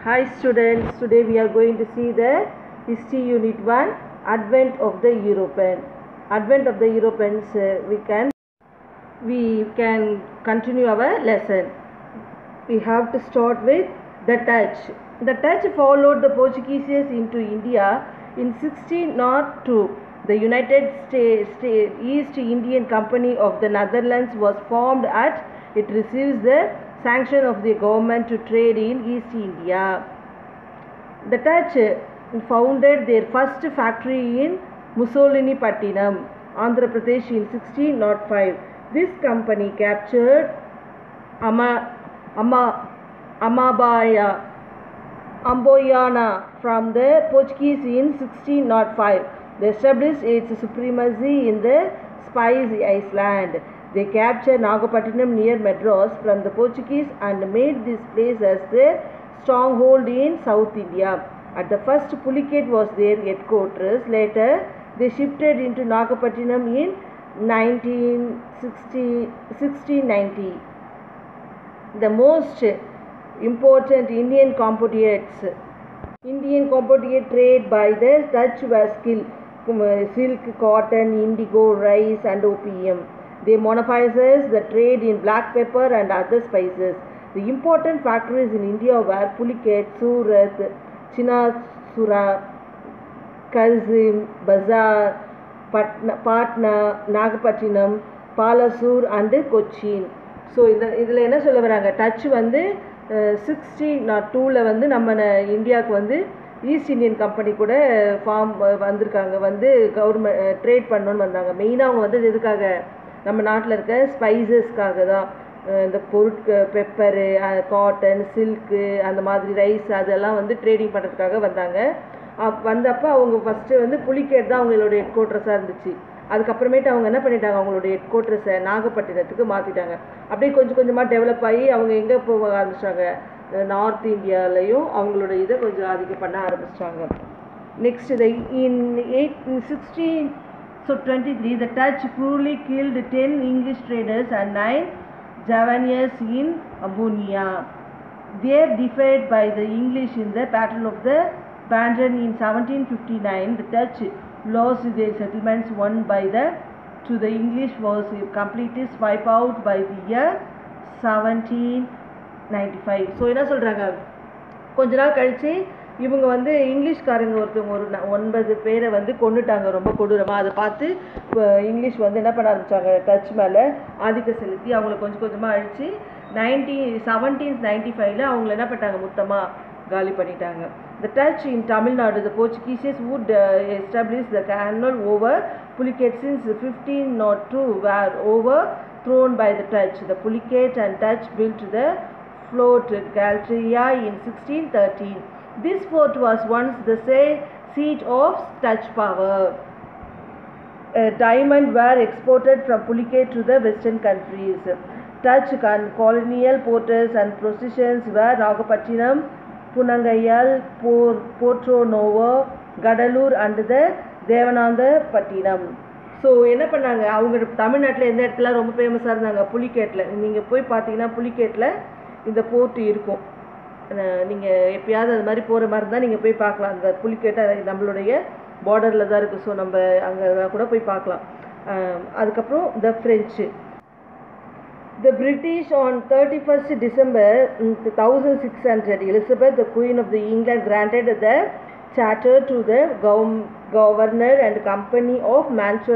Hi students, today we are going to see the History Unit 1 Advent of the European. Advent of the Europeans, we can continue our lesson. We have to start with the Dutch. The Dutch followed the Portuguese into India in 1602. The United States East Indian Company of the Netherlands was formed at it receives the sanction of the government to trade in East India. The Dutch founded their first factory in Mussolini-Pattinam, Andhra Pradesh in 1605. This company captured Amboyana from the Portuguese in 1605. They established its supremacy in the Spice Island. They captured Nagapattinam near Madras from the Portuguese and made this place as their stronghold in South India. At the first, Pulicat was their headquarters. Later, they shifted into Nagapattinam in 1690. The most important Indian compatriots trade by the Dutch was silk, cotton, indigo, rice and opium. They monopolized the trade in black pepper and other spices. The important factories in India were Pulicat, Surat, Chinasura, Kazim, Bazar, Patna, Nagapattinam, Palasur and Cochin. So இதில் என்ன சொல்ல வராங்க, touch வந்து 1602 வந்து நம்ம இந்தியாவுக்கு வந்து east Indian company கூட வந்திருக்காங்க, வந்து கவர்மெண்ட் ட்ரேட் பண்ணணுன்னு வந்தாங்க. மெயினாக அவங்க வந்து எதுக்காக, நம்ம நாட்டில் இருக்க ஸ்பைசஸ்க்காக தான். இந்த பெப்பரு, காட்டன், சில்க்கு, அந்த மாதிரி ரைஸ் அதெல்லாம் வந்து ட்ரேடிங் பண்ணுறதுக்காக வந்தாங்க. வந்தப்போ அவங்க ஃபஸ்ட்டு வந்து புலிகேட் தான் அவங்களோட ஹெட் குவார்ட்டர்ஸாக இருந்துச்சு. அதுக்கப்புறமேட்டு அவங்க என்ன பண்ணிட்டாங்க, அவங்களுடைய ஹெட் குவார்ட்டர்ஸை நாகப்பட்டினத்துக்கு மாற்றிட்டாங்க. அப்படியே கொஞ்சம் கொஞ்சமாக டெவலப் ஆகி அவங்க எங்கே போக ஆரம்பிச்சிட்டாங்க, நார்த் இந்தியாவிலையும் அவங்களோட இதை கொஞ்சம் அதிகம் பண்ண ஆரம்பிச்சிட்டாங்க. Next in 1623 the Dutch cruelly killed 10 English traders and 9 Javaniers in Ambonia. They were defeated by the English in the Battle of the Bandon in 1759. The Dutch lost their settlements won by the English was completely wiped out by the year 1795. So என்ன சொல்கிறாங்க, கொஞ்ச நாள் கழித்து இவங்க வந்து இங்கிலீஷ்காரங்க ஒருத்தவங்க ஒரு 9 பேரை வந்து கொண்டுட்டாங்க ரொம்ப கொடூரமாக. அதை பார்த்து இங்கிலீஷ் வந்து என்ன பண்ண ஆரம்பித்தாங்க, டச் மேலே ஆதிக்கம் செலுத்தி அவங்கள கொஞ்சம் கொஞ்சமாக அழித்து 1795 அவங்கள என்ன பண்ணிட்டாங்க, மொத்தமாக காலி பண்ணிட்டாங்க. The Dutch in Tamil Nadu, the Portuguese would establish the canal over Pulicat since 1502 were overthrown by the Dutch. The Pulicat and Dutch built the fort Galteria in 1613. This fort was once the seat of Dutch power. Diamonds were exported from Pulicat to the western countries. Dutch colonial ports and positions were Nagapattinam, Punangayal, Porto Novo, Gadalur and the Devanandapattinam. So என்ன பண்ணாங்க, அவங்க தமிழ்நாட்டில் எந்த இடத்துல ரொம்ப ஃபேமஸாக இருந்தாங்க, புலிகேட்டில். நீங்கள் போய் பார்த்தீங்கன்னா புலிகேட்டில் இந்த போர்ட் இருக்கும். நீங்கள் எப்பயாவது அது மாதிரி போகிற மாதிரி இருந்தால் நீங்கள் போய் பார்க்கலாம். அந்த புலிகேட்டை நம்மளுடைய பார்டரில் தான் இருக்குது. ஸோ நம்ம அங்கே கூட போய் பார்க்கலாம். அதுக்கப்புறம் the French. The British on 31st December 1600, Elizabeth, the Queen of England, granted the charter to the governor and company of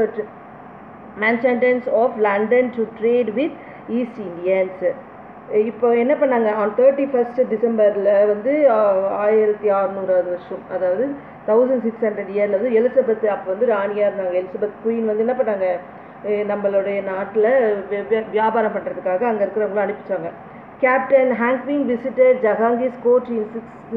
merchants of London to trade with East Indians. இப்போ என்ன பண்ணாங்க, on 31st டிசம்பரில் வந்து 1600 வருஷம், அதாவது 1600 இயரில் வந்து Elizabeth அப்போ வந்து ராணியாக இருந்தாங்க. எலிசபெத் குயின் வந்து என்ன பண்ணாங்க, நம்மளுடைய நாட்டில் வியாபாரம் பண்ணுறதுக்காக அங்கே இருக்கிறவங்களும் அனுப்பிச்சாங்க. கேப்டன் ஹாங்க்விங் visited Jahangir's court in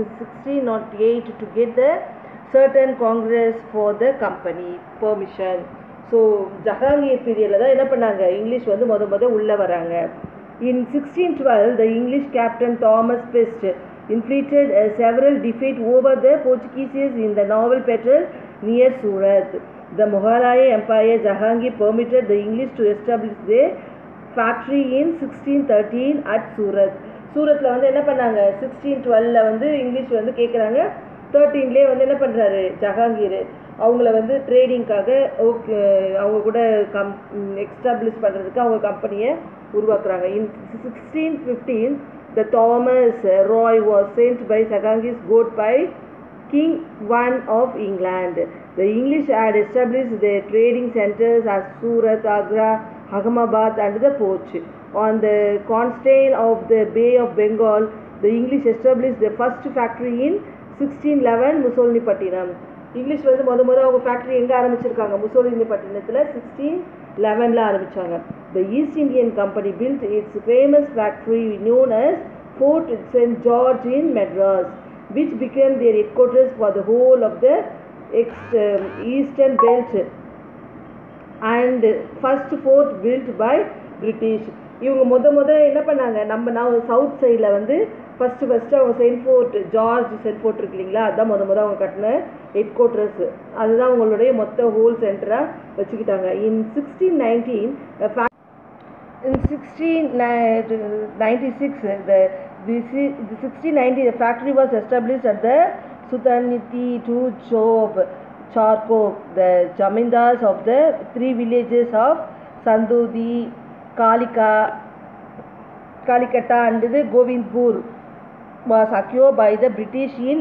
1608 to get the certain congress for the company permission. So Jahangir பீரியடில் தான் என்ன பண்ணாங்க, இங்கிலீஷ் வந்து முத உள்ளே வராங்க. In 1612 the English captain Thomas Pest inflicted several defeats over the Portuguese in the naval battle near Surat. The Mughalaya Empire Jahangir permitted the English to establish their factory in 1613 at Surat. சூரத்தில் வந்து என்ன பண்ணாங்க 1612 வந்து English வந்து கேட்குறாங்க. 13லேயே வந்து என்ன பண்ணுறாரு ஜஹாங்கீர் அவங்கள வந்து ட்ரேடிங்காக அவங்க கூட எக்ஸ்டாப்ளிஷ் பண்ணுறதுக்கு அவங்க கம்பெனியை உருவாக்குறாங்க. In 1615 the Thomas Roy was sent by Jahangir's court by King I of England. The English had established their trading centers as Surat, Agra, Ahmedabad and the Poch. On the coastline of the Bay of Bengal, the English established their first factory in 1611 Musolipattinam. English வந்து முதல்ல அவங்க factory எங்கே ஆரம்பிச்சிருக்காங்க முசோலினிப்பட்டினத்தில் 1611 ஆரம்பித்தாங்க. The East Indian Company built its famous factory known as Fort St. George in Madras, which became their headquarters for the whole of the eastern belt and first fort built by British. இவங்க முதல்ல என்ன பண்ணாங்க நம்ம south சைடில் வந்து first அவங்க saint fort George saint fort இருக்கு இல்லைங்களா, அதுதான் முதல்ல அவங்க கட்டின ஹெட் குவார்ட்டர்ஸ். அதுதான் அவங்களுடைய மொத்த ஹோல் சென்டராக வச்சுக்கிட்டாங்க. In 1696 the factory was established at the Sultanate to Charkov. The zamindars of the three villages of Sandudi, Kalikata and the Govindpur was acquired by the British in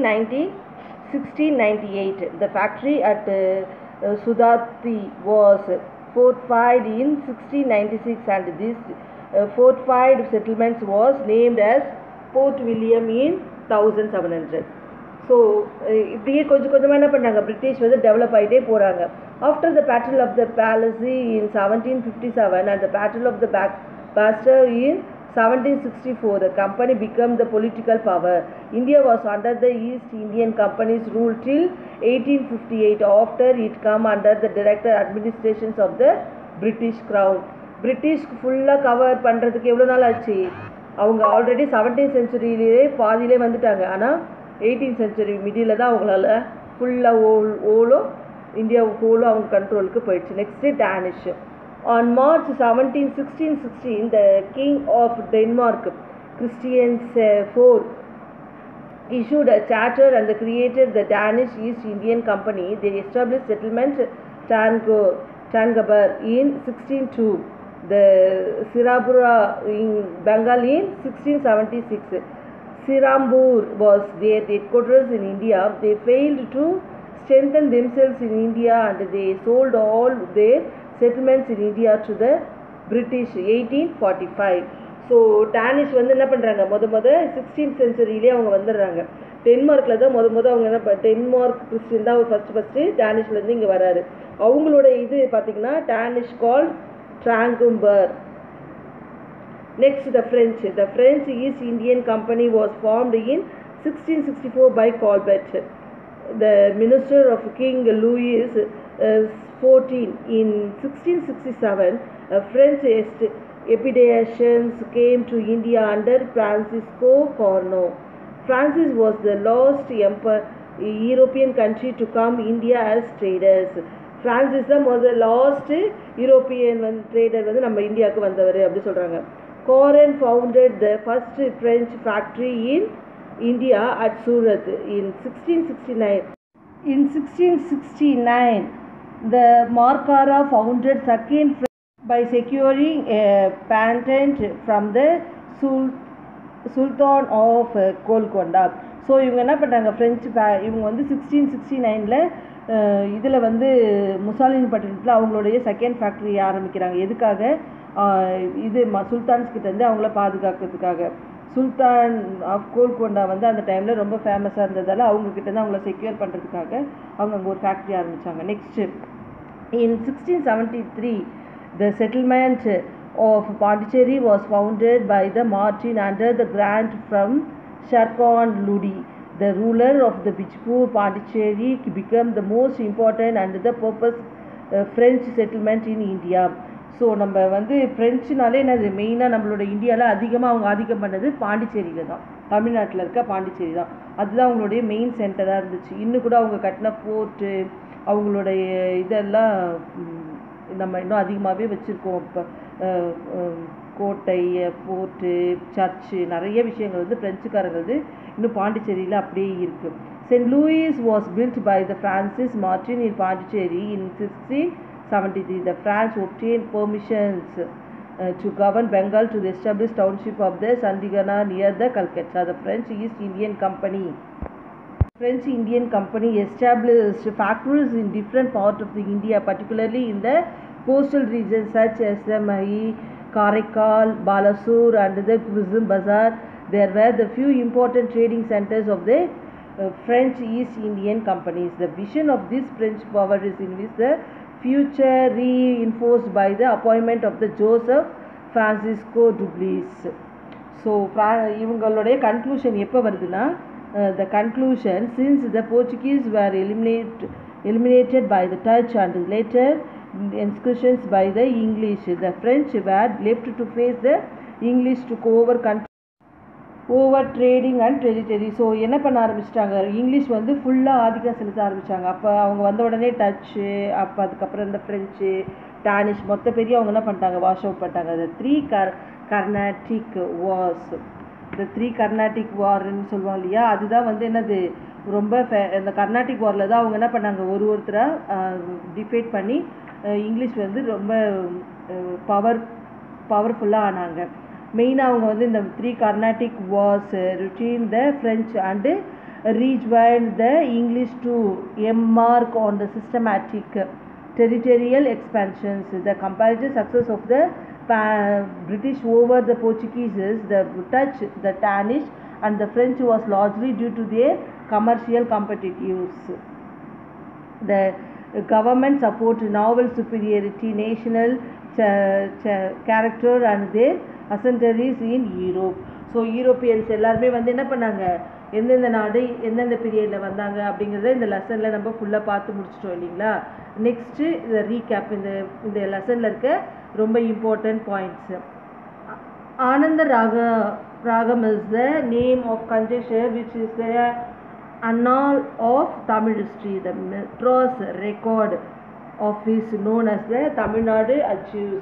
1698. The factory at Sudati was fortified in 1696 and this fortified settlement was named as Port William in 1700. So இப்படியே கொஞ்சமாக என்ன பண்ணாங்க British வந்து develop ஆகிட்டே போகிறாங்க. After the battle of the Plassey in 1757 and the battle of the Bastard in 1764, the company became the political power. India was under the East Indian Company's rule till 1858. After it came under the direct administrations of the British Crown. British ஃபுல்லாக cover பண்ணுறதுக்கு எவ்வளோ நாள் ஆச்சு? அவங்க already 17th centuryலேயே பாதியிலே வந்துட்டாங்க. ஆனால் 18th century middle தான் அவங்களால ஃபுல்லாக ஓலும் இந்தியா ஹோலும் அவங்க கண்ட்ரோலுக்கு போயிடுச்சு. Next Danish. On March 17, 1616, the King of Denmark, Christian IV, issued a charter and created the Danish East Indian Company. They established settlement Tangabar in 1602, the Sirapura in Bengal in 1676. Sirambur was their headquarters in India. They failed to strengthen themselves in India and they sold all their settlements in India to the British 1845. So Danish வந்து என்ன பண்ணுறாங்க முத 16th centuryலேயே அவங்க வந்துடுறாங்க. டென்மார்க்கில் தான் அவங்க என்ன டென்மார்க் கிறிஸ்டின் தான் ஃபஸ்ட்டு டேனிஷ்லேருந்து இங்கே வராரு. அவங்களோட இது பார்த்திங்கன்னா Danish called Tranquebar. Next, the French. The French East Indian Company was formed in 1664 by Colbert, the minister of King Louis XIV. In 1667, French expeditions came to India under Francisco Corno. France was the last European country to come India as traders. France is the last European trader வந்து நம்ம இந்தியாவுக்கு வந்தவர் அப்படி சொல்கிறாங்க. Coren founded the first French factory in India at Surat in 1669. In 1669, the Markara founded second by securing a patent from the Sultan of Golconda. So இவங்க என்ன பண்ணுறாங்க French இவங்க வந்து 1669 இதில் வந்து முசாலினிப்பட்டினத்தில் அவங்களுடைய செகண்ட் ஃபேக்ட்ரி ஆரம்பிக்கிறாங்க. எதுக்காக? இது சுல்தான்ஸ் கிட்டேருந்து அவங்கள பாதுகாக்கிறதுக்காக. சுல்தான் ஆஃப் கோல்கொண்டா வந்து அந்த டைமில் ரொம்ப ஃபேமஸாக இருந்ததால் அவங்கக்கிட்டேருந்து அவங்கள செக்யூர் பண்ணுறதுக்காக அவங்க அங்கே ஒரு ஃபேக்ட்ரி ஆரம்பித்தாங்க. Next in 1673 the settlement of Pondicherry was founded by the Martin under the grant from Sharkand Lodi. The ruler of the Bijpur Pondicherry became the most important and the purpose French settlement in India. So நம்ம வந்து ஃப்ரெஞ்சுனாலே என்னது மெயினாக நம்மளோட இந்தியாவில் அதிகமாக அவங்க ஆதிக்கம் பண்ணது பாண்டிச்சேரியில் தான், தமிழ்நாட்டில் இருக்க பாண்டிச்சேரி தான். அதுதான் அவங்களுடைய மெயின் சென்டராக இருந்துச்சு. இன்னும் கூட அவங்க கட்டின போர்ட்டு அவங்களுடைய இதெல்லாம் நம்ம இன்னும் அதிகமாகவே வச்சுருக்கோம். இப்போ கோட்டை, ஃபோர்ட்டு, சர்ச்சு, நிறைய விஷயங்கள் வந்து ஃப்ரெஞ்சுக்காரங்க வந்து இன்னும் பாண்டிச்சேரியில் அப்படியே இருக்குது. Saint Louis was built by the Francis Martin in Pondicherry in 1673. The French obtained permissions to govern Bengal to the established township of the Chandigarh near the Calcutta. The French East Indian Company established factories in different parts of the India, particularly in the coastal regions such as the Mahi, Karaikal, Balasur and the Quizim Bazaar. There were the few important trading centers of the French East Indian Companies. The vision of this French power is in which the future reinforced by the appointment of the Joseph Francisco Dubois. So இவங்களுடைய conclusion எப்போ வருதுன்னா, the conclusion, since the Portuguese were eliminated by the Dutch and later incursions by the English, the French were left to face the English took over trading and territory. So என்ன பண்ண ஆரம்பிச்சிட்டாங்க, English வந்து ஃபுல்லாக ஆதிக்கம் செலுத்த ஆரம்பித்தாங்க. அப்போ அவங்க வந்த உடனே டச்சு, அப்போ அதுக்கப்புறம் இந்த ஃப்ரெஞ்சு, டானிஷ் மொத்த பெரிய அவங்க என்ன பண்ணிட்டாங்க, வாஷ் அவுட் பண்ணிட்டாங்க. அந்த கர்நாட்டிக் வார்ஸ், இந்த கர்நாட்டிக் வார்ன்னு சொல்லுவாங்க இல்லையா, அதுதான் வந்து என்னது ரொம்ப இந்த கர்நாட்டிக் வாரில் தான் அவங்க என்ன பண்ணாங்க, ஒருத்தராக டிஃபைட் பண்ணி இங்கிலீஷ் வந்து ரொம்ப பவர்ஃபுல்லாக ஆனாங்க. மெயினாக அவங்க வந்து இந்த Carnatic wars routine the French and rejoined the English to embark on the systematic territorial expansions. The comparative success of the British over the Portuguese, the Dutch, the Danish and the French was largely due to their commercial competitiveness. The government support naval superiority, national character and their ascendancies in Europe. So Europeans எல்லாருமே வந்து என்ன பண்ணாங்க, எந்தெந்த நாடு எந்தெந்த பீரியடில் வந்தாங்க அப்படிங்கிறத இந்த லெசனில் நம்ம ஃபுல்லாக பார்த்து முடிச்சிட்டோம் இல்லைங்களா. நெக்ஸ்ட்டு இந்த ரீகேப், இந்த லெசனில் இருக்க ரொம்ப important points. Ananda Ragam is the name of conjecture which is the annal of Tamil history. The Madras record of is known as the Tamil Nadu Archives,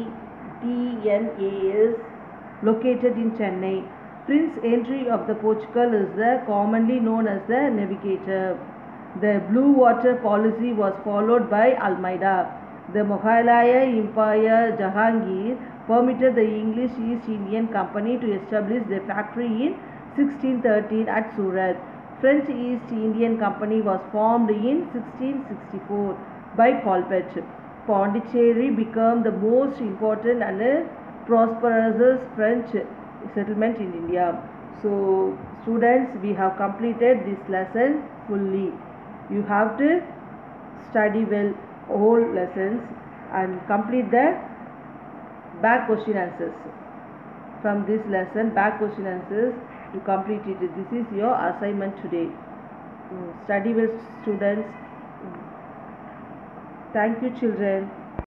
ITNAS, located in Chennai. Prince Henry of the Portugal is the commonly known as the Navigator. The Blue Water policy was followed by Almeida. The Mughalaya Empire Jahangir permitted the English East Indian Company to establish their factory in 1613 at Surat. French East Indian Company was formed in 1664 by Colbert. Pondicherry became the most important and prosperous French settlement in India. So students, we have completed this lesson fully. You have to study well all lessons and complete the back question answers. From this lesson, back question answers, you complete it. This is your assignment today. Study well students. Thank you children.